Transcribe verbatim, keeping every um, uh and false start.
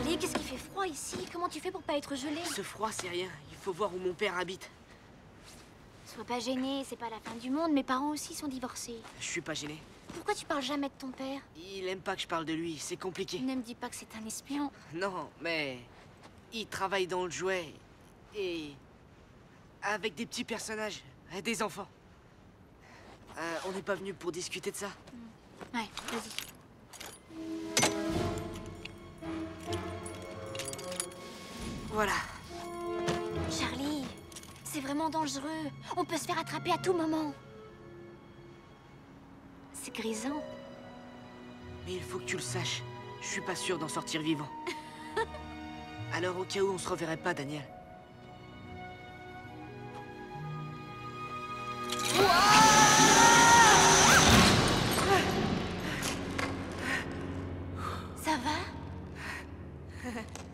Charlie, qu'est-ce qui fait froid ici? Comment tu fais pour pas être gelé? Ce froid, c'est rien. Il faut voir où mon père habite. Sois pas gêné, c'est pas la fin du monde. Mes parents aussi sont divorcés. Je suis pas gêné. Pourquoi tu parles jamais de ton père? Il aime pas que je parle de lui, c'est compliqué. Ne me dis pas que c'est un espion. Non, mais... il travaille dans le jouet. Et... avec des petits personnages, des enfants. Euh, on n'est pas venu pour discuter de ça. Ouais, vas-y. Voilà. Charlie, c'est vraiment dangereux. On peut se faire attraper à tout moment. C'est grisant. Mais il faut que tu le saches. Je suis pas sûr d'en sortir vivant. Alors au cas où on se reverrait pas, Daniel. Ça va?